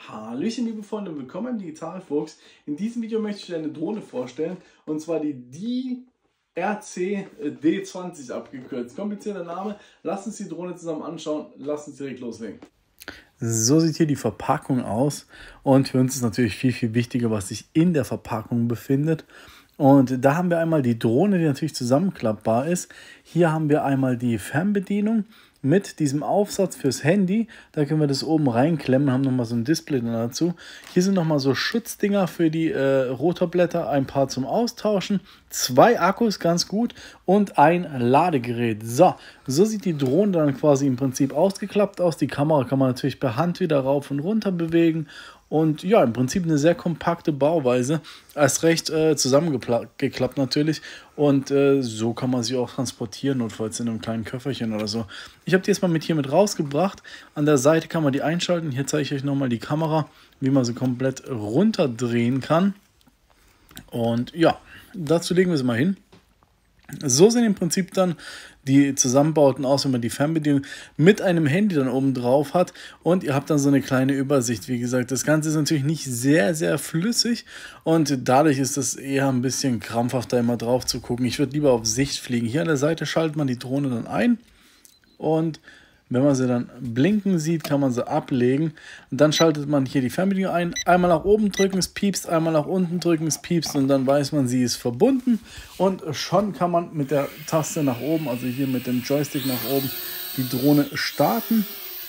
Hallöchen liebe Freunde, willkommen im Digitalfuchs. In diesem Video möchte ich dir eine Drohne vorstellen, und zwar die DRC D20 abgekürzt. Komplizierter Name, lass uns die Drohne zusammen anschauen, lass uns direkt loslegen. So sieht hier die Verpackung aus, und für uns ist natürlich viel wichtiger, was sich in der Verpackung befindet. Und da haben wir einmal die Drohne, die natürlich zusammenklappbar ist. Hier haben wir einmal die Fernbedienung mit diesem Aufsatz fürs Handy. Da können wir das oben reinklemmen, haben nochmal so ein Display dazu. Hier sind nochmal so Schutzdinger für die Rotorblätter, ein paar zum Austauschen, 2 Akkus, ganz gut, und ein Ladegerät. So sieht die Drohne dann quasi im Prinzip ausgeklappt aus. Die Kamera kann man natürlich per Hand wieder rauf und runter bewegen. Und ja, im Prinzip eine sehr kompakte Bauweise, erst recht zusammengeklappt natürlich. Und so kann man sie auch transportieren, notfalls in einem kleinen Köfferchen oder so. Ich habe die jetzt mal hier mit rausgebracht. An der Seite kann man die einschalten. Hier zeige ich euch nochmal die Kamera, wie man sie komplett runterdrehen kann. Und ja, dazu legen wir sie mal hin. So sehen im Prinzip dann die Zusammenbauten aus, wenn man die Fernbedienung mit einem Handy dann oben drauf hat, und ihr habt dann so eine kleine Übersicht. Wie gesagt, das Ganze ist natürlich nicht sehr flüssig, und dadurch ist es eher ein bisschen krampfhaft, da immer drauf zu gucken. Ich würde lieber auf Sicht fliegen. Hier an der Seite schaltet man die Drohne dann ein, und wenn man sie dann blinken sieht, kann man sie ablegen. Und dann schaltet man hier die Fernbedienung ein. Einmal nach oben drücken, es piepst, einmal nach unten drücken, es piepst, und dann weiß man, sie ist verbunden. Und schon kann man mit der Taste nach oben, also hier mit dem Joystick nach oben, die Drohne starten.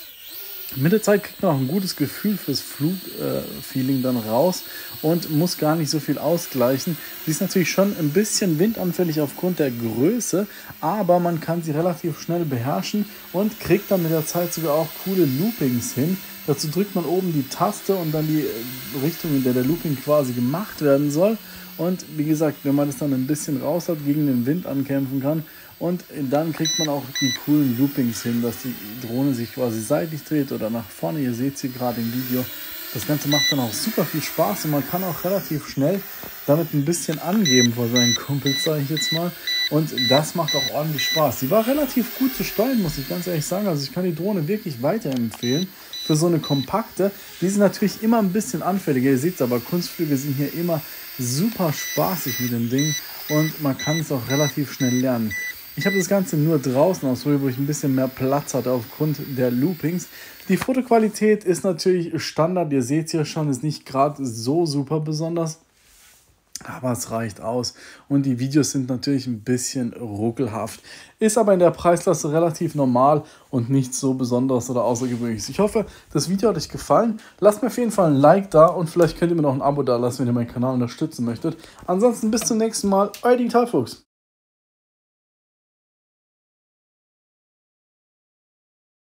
Mit der Zeit kriegt man auch ein gutes Gefühl fürs Flugfeeling dann raus und muss gar nicht so viel ausgleichen. Sie ist natürlich schon ein bisschen windanfällig aufgrund der Größe, aber man kann sie relativ schnell beherrschen und kriegt dann mit der Zeit sogar auch coole Loopings hin. Dazu drückt man oben die Taste und dann die Richtung, in der der Looping quasi gemacht werden soll. Und wie gesagt, wenn man das dann ein bisschen raus hat, gegen den Wind ankämpfen kann, und dann kriegt man auch die coolen Loopings hin, dass die Drohne sich quasi seitlich dreht oder nach vorne. Ihr seht sie gerade im Video. Das Ganze macht dann auch super viel Spaß, und man kann auch relativ schnell damit ein bisschen angeben vor seinen Kumpels, sage ich jetzt mal. Und das macht auch ordentlich Spaß. Sie war relativ gut zu steuern, muss ich ganz ehrlich sagen. Also ich kann die Drohne wirklich weiterempfehlen für so eine kompakte. Die sind natürlich immer ein bisschen anfälliger. Ihr seht es aber, Kunstflüge sind hier immer super spaßig mit dem Ding, und man kann es auch relativ schnell lernen. Ich habe das Ganze nur draußen ausprobiert, wo ich ein bisschen mehr Platz hatte aufgrund der Loopings. Die Fotoqualität ist natürlich Standard, ihr seht es hier schon, ist nicht gerade so super besonders, aber es reicht aus. Und die Videos sind natürlich ein bisschen ruckelhaft. Ist aber in der Preisklasse relativ normal und nichts so Besonderes oder Außergewöhnliches. Ich hoffe, das Video hat euch gefallen. Lasst mir auf jeden Fall ein Like da, und vielleicht könnt ihr mir noch ein Abo da lassen, wenn ihr meinen Kanal unterstützen möchtet. Ansonsten bis zum nächsten Mal, euer Digitalfuchs.